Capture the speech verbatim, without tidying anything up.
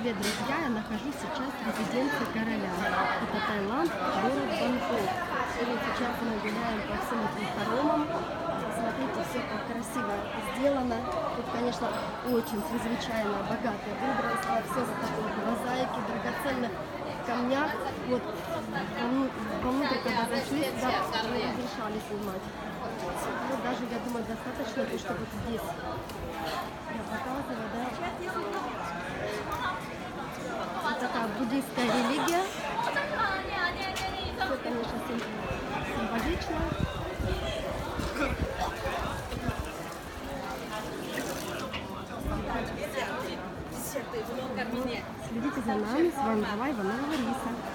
Привет, друзья! Я нахожусь сейчас в резиденции короля. Это Таиланд, город Бангкок. И вот сейчас мы гуляем по всем этим хоромам. Смотрите, все как красиво сделано. Тут, конечно, очень чрезвычайно богатое убранство. Все вот такое в мозаике, драгоценных камнях. Вот вовнутрь, когда зашли, сюда не разрешали снимать. Ну, даже, я думаю, достаточно, чтобы вот здесь я показываю, да. Вот такая буддийская религия. Все, конечно, символично. Следите за нами, с вами была Иванова.